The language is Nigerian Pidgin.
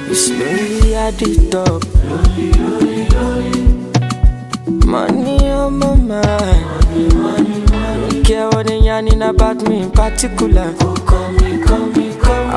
Slowly at the top. Money on my mind. Don't care what they yarning about me in particular.